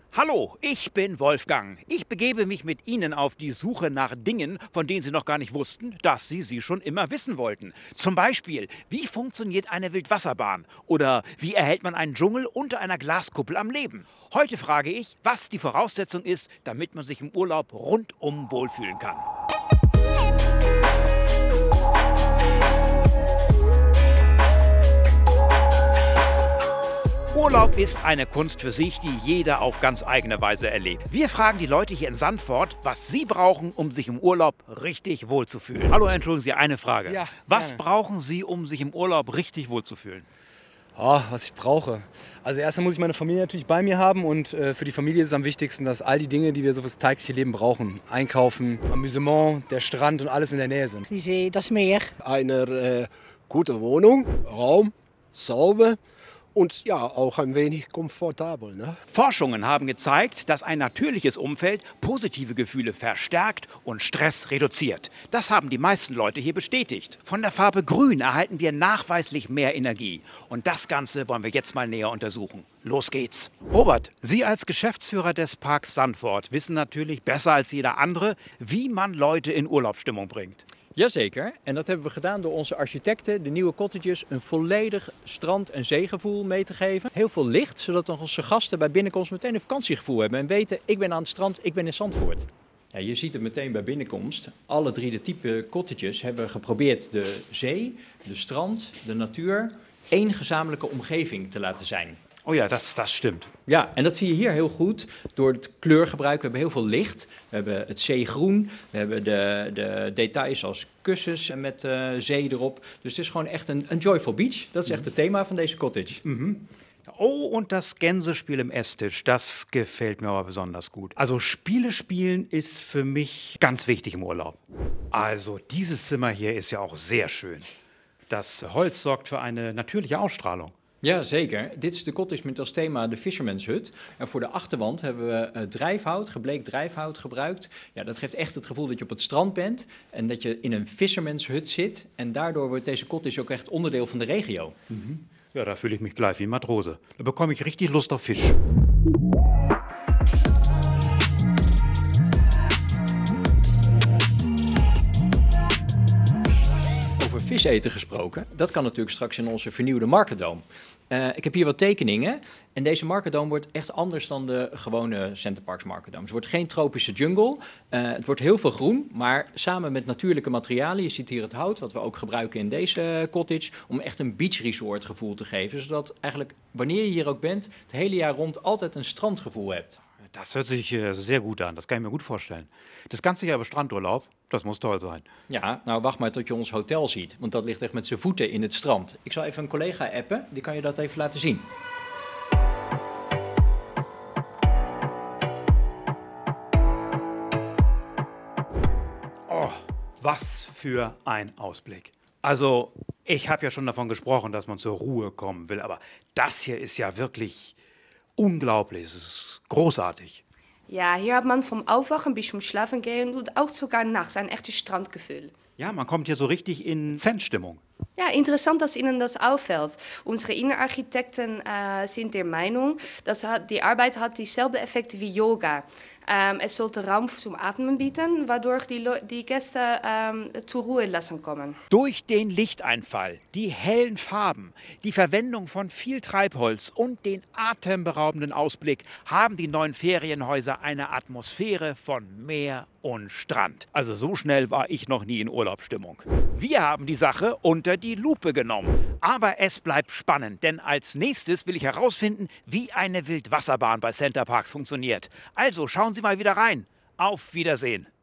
Hallo, ich bin Wolfgang. Ich begebe mich mit Ihnen auf die Suche nach Dingen, von denen Sie noch gar nicht wussten, dass Sie sie schon immer wissen wollten. Zum Beispiel, wie funktioniert eine Wildwasserbahn? Oder wie erhält man einen Dschungel unter einer Glaskuppel am Leben? Heute frage ich, was die Voraussetzung ist, damit man sich im Urlaub rundum wohlfühlen kann. Urlaub ist eine Kunst für sich, die jeder auf ganz eigene Weise erlebt. Wir fragen die Leute hier in Sandford, was sie brauchen, um sich im Urlaub richtig wohlzufühlen. Hallo, entschuldigen Sie, eine Frage. Ja, was gerne. brauchen Sie, um sich im Urlaub richtig wohlzufühlen? Oh, was ich brauche. Also erstmal muss ich meine Familie natürlich bei mir haben und für die Familie ist es am wichtigsten, dass all die Dinge, die wir so fürs tägliche Leben brauchen, Einkaufen, Amüsement, der Strand und alles in der Nähe sind. Die See, das Meer. Eine gute Wohnung, Raum, sauber und ja, auch ein wenig komfortabel. Ne? Forschungen haben gezeigt, dass ein natürliches Umfeld positive Gefühle verstärkt und Stress reduziert. Das haben die meisten Leute hier bestätigt. Von der Farbe Grün erhalten wir nachweislich mehr Energie. Und das Ganze wollen wir jetzt mal näher untersuchen. Los geht's. Robert, Sie als Geschäftsführer des Parks Sandford wissen natürlich besser als jeder andere, wie man Leute in Urlaubsstimmung bringt. Jazeker, en dat hebben we gedaan door onze architecten, de nieuwe cottages, een volledig strand- en zeegevoel mee te geven. Heel veel licht, zodat onze gasten bij binnenkomst meteen een vakantiegevoel hebben en weten, ik ben aan het strand, ik ben in Zandvoort. Ja, je ziet het meteen bij binnenkomst. Alle drie de type cottages hebben we geprobeerd de zee, de strand, de natuur één gezamenlijke omgeving te laten zijn. Oh ja, das stimmt. Ja, en dat zie je hier heel goed door het kleurgebruik. We hebben heel veel licht. We hebben het zeegroen. We hebben de details als kussens met zee erop. Dus het is gewoon echt een joyful beach. Dat is echt het thema van deze cottage. Oh, und das Gänsespiel im Esstisch, das gefällt mir aber besonders gut. Also Spiele spielen ist für mich ganz wichtig im Urlaub. Also dieses Zimmer hier ist ja auch sehr schön. Das Holz sorgt für eine natürliche Ausstrahlung. Ja, zeker. Dit is de cottage met als thema de Fisherman's Hut. En voor de achterwand hebben we drijfhout, gebleekt drijfhout gebruikt. Ja, dat geeft echt het gevoel dat je op het strand bent en dat je in een Fisherman's Hut zit. En daardoor wordt deze cottage ook echt onderdeel van de regio. Ja, da fühle ich mich gleich wie ein Matrose. Da bekomme ich richtig Lust auf Fisch. Over vis eten gesproken, dat kan natuurlijk straks in onze vernieuwde Marketdome. Ik heb hier wat tekeningen en deze Marketdome wordt echt anders dan de gewone Centerparks Marketdome. Het wordt geen tropische jungle, het wordt heel veel groen, maar samen met natuurlijke materialen. Je ziet hier het hout, wat we ook gebruiken in deze cottage, om echt een beach resort gevoel te geven. Zodat eigenlijk, wanneer je hier ook bent, het hele jaar rond altijd een strandgevoel hebt. Das hört sich sehr gut an, das kann ich mir gut vorstellen. Das ganze Jahr über Strandurlaub, das muss toll sein. Ja, nou wacht maar tot je ons hotel ziet, want dat ligt echt met zijn voeten in het strand. Ik zal even een collega appen, die kan je dat even laten zien. Oh, was für ein Ausblick. Also, ich habe ja schon davon gesprochen, dass man zur Ruhe kommen will, aber das hier ist ja wirklich unglaublich, es ist großartig. Ja, hier hat man vom Aufwachen bis zum Schlafen gehen und auch sogar nachts ein echtes Strandgefühl. Ja, man kommt hier so richtig in Zen-Stimmung. Ja, interessant, dass Ihnen das auffällt. Unsere Innenarchitekten sind der Meinung, dass die Arbeit hat dieselbe Effekte wie Yoga. Es sollte Raum zum Atmen bieten, wodurch die Gäste zur Ruhe lassen kommen. Durch den Lichteinfall, die hellen Farben, die Verwendung von viel Treibholz und den atemberaubenden Ausblick haben die neuen Ferienhäuser eine Atmosphäre von Meer und Strand. Also so schnell war ich noch nie in Urlaubsstimmung. Wir haben die Sache unter die Lupe genommen. Aber es bleibt spannend, denn als nächstes will ich herausfinden, wie eine Wildwasserbahn bei Centerparks funktioniert. Also schauen Sie mal wieder rein. Auf Wiedersehen.